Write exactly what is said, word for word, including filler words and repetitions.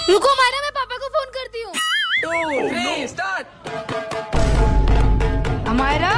रुको मायरा, मैं पापा को फोन करती हूँ। To three start. अमायरा